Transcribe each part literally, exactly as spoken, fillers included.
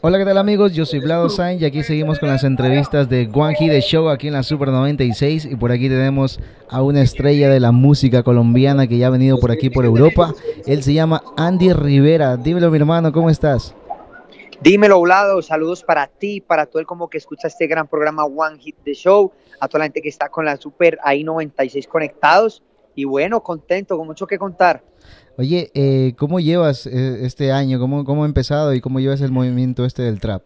Hola, ¿qué tal amigos? Yo soy Vlado Sainz y aquí seguimos con las entrevistas de One Hit The Show aquí en la Super noventa y seis y por aquí tenemos a una estrella de la música colombiana que ya ha venido por aquí por Europa. Él se llama Andy Rivera. Dímelo mi hermano, ¿cómo estás? Dímelo, Vlado, saludos para ti, para todo el como que escucha este gran programa One Hit The Show, a toda la gente que está con la Super ahí noventa y seis conectados y bueno, contento, con mucho que contar. Oye, eh, ¿cómo llevas eh, este año? ¿Cómo, ¿Cómo ha empezado y cómo llevas el movimiento este del trap?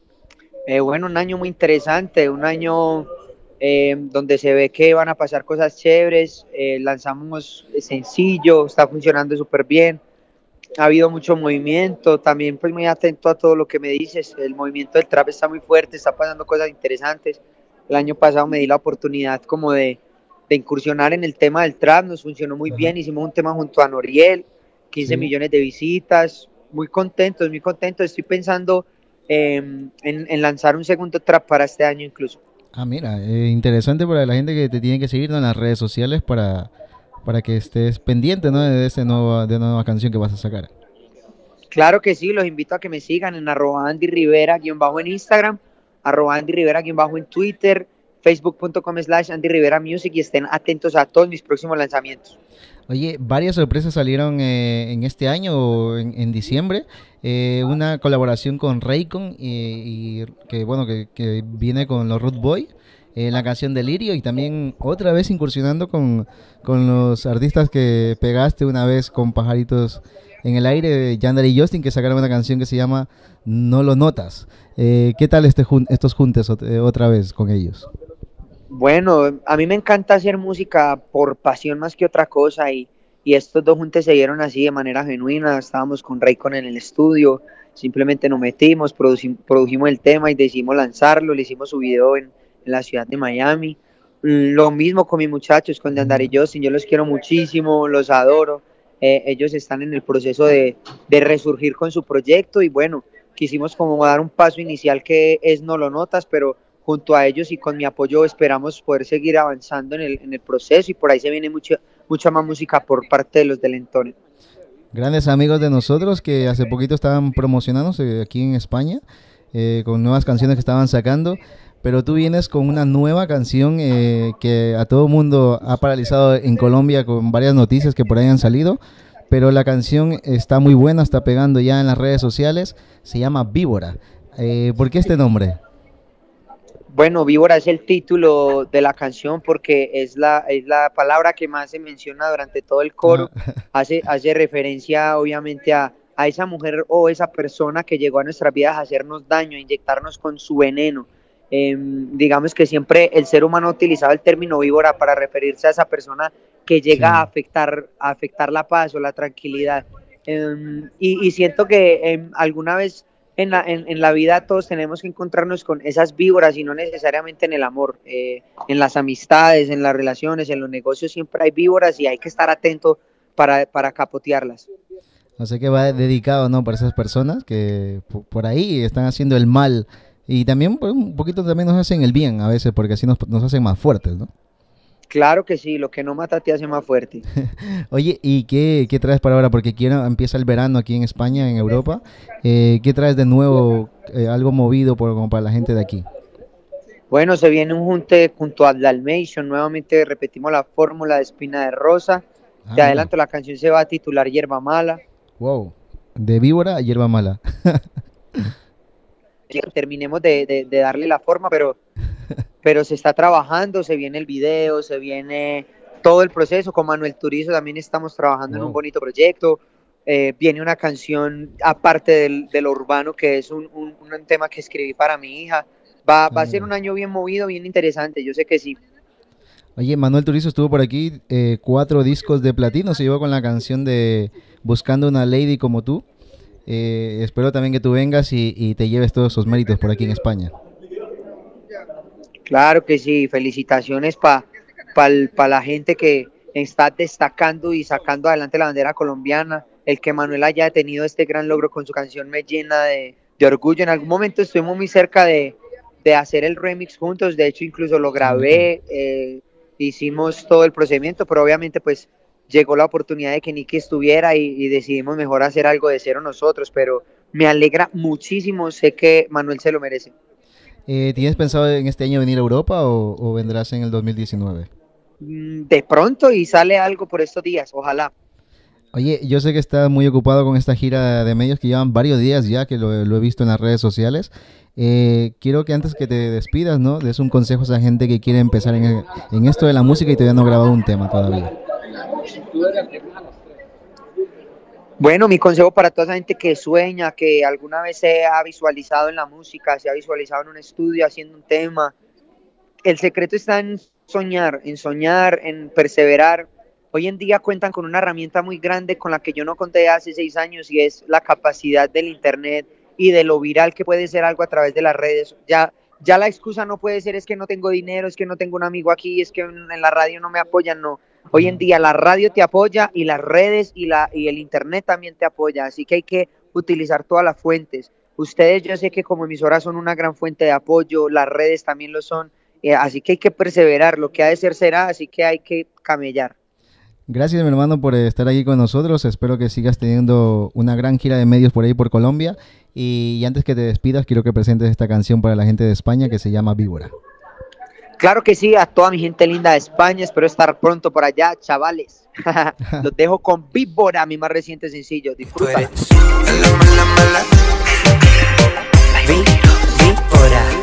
Eh, bueno, un año muy interesante, un año eh, donde se ve que van a pasar cosas chéveres, eh, lanzamos sencillo, está funcionando súper bien, ha habido mucho movimiento, también pues muy atento a todo lo que me dices, el movimiento del trap está muy fuerte, está pasando cosas interesantes. El año pasado me di la oportunidad como de, de incursionar en el tema del trap, nos funcionó muy Ajá. bien, hicimos un tema junto a Noriel, quince Sí. millones de visitas, muy contentos, muy contentos, estoy pensando eh, en, en lanzar un segundo trap para este año incluso. Ah, mira, eh, interesante para la gente que te tiene que seguir, ¿no?, en las redes sociales para, para que estés pendiente, ¿no?, de esta nueva, de nueva canción que vas a sacar. Claro que sí, los invito a que me sigan en arroba Andy Rivera guión bajo en Instagram, arroba Andy Rivera guión bajo en Twitter, facebook punto com slash Andy Rivera Music y estén atentos a todos mis próximos lanzamientos. Oye, varias sorpresas salieron eh, en este año, o en, en diciembre. Eh, una colaboración con Raycon y, y que bueno que, que viene con los Root Boy, eh, la canción Delirio, y también otra vez incursionando con, con los artistas que pegaste una vez con Pajaritos en el Aire, Yandel y Justin, que sacaron una canción que se llama No lo notas. Eh, ¿Qué tal este jun estos juntes ot eh, otra vez con ellos? Bueno, a mí me encanta hacer música por pasión más que otra cosa y, y estos dos juntos se dieron así de manera genuina, estábamos con Raycon en el estudio, simplemente nos metimos, produci produjimos el tema y decidimos lanzarlo, le hicimos su video en, en la ciudad de Miami. Lo mismo con mis muchachos, con Yandar y Justin, yo los quiero muchísimo, los adoro, eh, ellos están en el proceso de, de resurgir con su proyecto y bueno, quisimos como dar un paso inicial que es No lo notas, pero junto a ellos y con mi apoyo esperamos poder seguir avanzando en el, en el proceso y por ahí se viene mucha, mucha más música por parte de los del entorno. Grandes amigos de nosotros que hace poquito estaban promocionándose aquí en España, eh, con nuevas canciones que estaban sacando, pero tú vienes con una nueva canción eh, que a todo mundo ha paralizado en Colombia con varias noticias que por ahí han salido, pero la canción está muy buena, está pegando ya en las redes sociales, se llama Víbora. Eh, ¿Por qué este nombre? Bueno, víbora es el título de la canción porque es la, es la palabra que más se menciona durante todo el Ah, coro, hace, hace referencia obviamente a, a esa mujer o esa persona que llegó a nuestras vidas a hacernos daño, a inyectarnos con su veneno. Eh, digamos que siempre el ser humano ha utilizado el término víbora para referirse a esa persona que llega a sí. afectar, a afectar la paz o la tranquilidad. Eh, y, y siento que eh, alguna vez en la, en, en la vida todos tenemos que encontrarnos con esas víboras y no necesariamente en el amor, eh, en las amistades, en las relaciones, en los negocios siempre hay víboras y hay que estar atento para, para capotearlas. O sea que va dedicado, ¿no?, para esas personas que po- por ahí están haciendo el mal y también pues, un poquito también nos hacen el bien a veces porque así nos, nos hacen más fuertes, ¿no? Claro que sí, lo que no mata te hace más fuerte. Oye, ¿y qué, qué traes para ahora? Porque quiero, empieza el verano aquí en España, en Europa. Eh, ¿qué traes de nuevo, eh, algo movido por, como para la gente de aquí? Bueno, se viene un junte junto a Dalmation, nuevamente repetimos la fórmula de Espina de Rosa. Ah, Te mira, adelanto, la canción se va a titular Hierba Mala. wow. De víbora a hierba mala. Terminemos de, de, de darle la forma, pero pero se está trabajando, se viene el video, se viene todo el proceso. Con Manuel Turizo también estamos trabajando en un Wow. bonito proyecto. Eh, viene una canción aparte del, de lo urbano, que es un, un, un, tema que escribí para mi hija. Va, Ah, va a ser mira. un año bien movido, bien interesante, yo sé que sí. Oye, Manuel Turizo estuvo por aquí, eh, cuatro discos de platino, se llevó con la canción de Buscando una Lady como tú. Eh, espero también que tú vengas y, y te lleves todos esos méritos por aquí en España. Claro que sí, felicitaciones para pa, pa la gente que está destacando y sacando adelante la bandera colombiana. El que Manuel haya tenido este gran logro con su canción me llena de, de orgullo. En algún momento estuvimos muy cerca de, de hacer el remix juntos, de hecho incluso lo Ah, mira. grabé, eh, hicimos todo el procedimiento, pero obviamente pues llegó la oportunidad de que Nicky estuviera y, y decidimos mejor hacer algo de cero nosotros, pero me alegra muchísimo, sé que Manuel se lo merece. Eh, ¿tienes pensado en este año venir a Europa o, o vendrás en el dos mil diecinueve? De pronto y sale algo por estos días, ojalá. Oye, yo sé que estás muy ocupado con esta gira de medios que llevan varios días ya, que lo, lo he visto en las redes sociales. Eh, quiero que antes que te despidas, ¿no? Des un consejo a esa gente que quiere empezar en, el- en esto de la música y todavía no ha grabado un tema todavía. Bueno, mi consejo para toda esa gente que sueña, que alguna vez se ha visualizado en la música, se ha visualizado en un estudio haciendo un tema, el secreto está en soñar, en soñar, en perseverar. Hoy en día cuentan con una herramienta muy grande con la que yo no conté hace seis años y es la capacidad del internet y de lo viral que puede ser algo a través de las redes. Ya, ya la excusa no puede ser es que no tengo dinero, es que no tengo un amigo aquí, es que en, en la radio no me apoyan, no. Hoy en día la radio te apoya y las redes y, la, y el internet también te apoya, así que hay que utilizar todas las fuentes. Ustedes yo sé que como emisoras son una gran fuente de apoyo, las redes también lo son, eh, así que hay que perseverar, lo que ha de ser será, así que hay que camellar. Gracias, mi hermano, por estar aquí con nosotros. Espero que sigas teniendo una gran gira de medios por ahí por Colombia. Y, y antes que te despidas, quiero que presentes esta canción para la gente de España que se llama Víbora. Claro que sí, a toda mi gente linda de España, espero estar pronto por allá, chavales. Los dejo con Víbora, mi más reciente sencillo, disfruta. Víbora.